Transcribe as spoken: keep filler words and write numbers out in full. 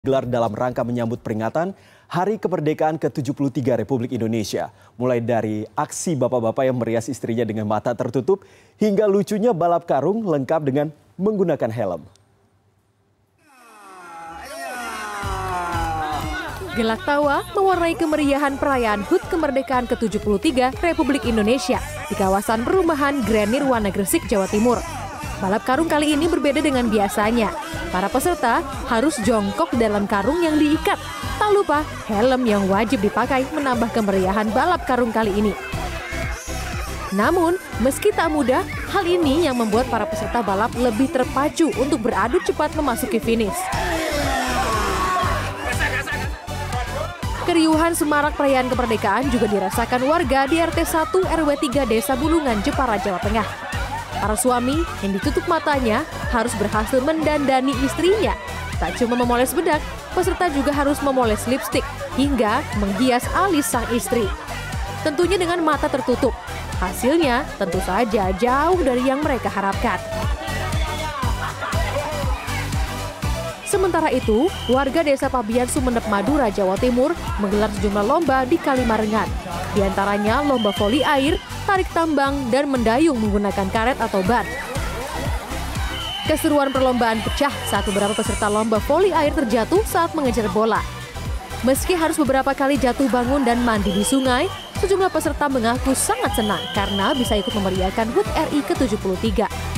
Gelar dalam rangka menyambut peringatan Hari Kemerdekaan ke tujuh puluh tiga Republik Indonesia. Mulai dari aksi bapak-bapak yang merias istrinya dengan mata tertutup, hingga lucunya balap karung lengkap dengan menggunakan helm. Gelak tawa mewarnai kemeriahan perayaan H U T Kemerdekaan ke tujuh puluh tiga Republik Indonesia di kawasan perumahan Grand Nirwana Gresik, Jawa Timur. Balap karung kali ini berbeda dengan biasanya. Para peserta harus jongkok dalam karung yang diikat. Tak lupa, helm yang wajib dipakai menambah kemeriahan balap karung kali ini. Namun, meski tak mudah, hal ini yang membuat para peserta balap lebih terpacu untuk beradu cepat memasuki finish. Keriuhan semarak perayaan kemerdekaan juga dirasakan warga di R T satu R W tiga Desa Bulungan, Jepara, Jawa Tengah. Para suami yang ditutup matanya harus berhasil mendandani istrinya. Tak cuma memoles bedak, peserta juga harus memoles lipstik hingga menghias alis sang istri. Tentunya dengan mata tertutup. Hasilnya tentu saja jauh dari yang mereka harapkan. Sementara itu, warga Desa Pabian, Sumeneb, Madura, Jawa Timur menggelar sejumlah lomba di Kalimarengan. Di antaranya lomba voli air, tarik tambang, dan mendayung menggunakan karet atau ban. Keseruan perlombaan pecah saat beberapa peserta lomba voli air terjatuh saat mengejar bola. Meski harus beberapa kali jatuh bangun dan mandi di sungai, sejumlah peserta mengaku sangat senang karena bisa ikut memeriahkan H U T R I ke tujuh puluh tiga.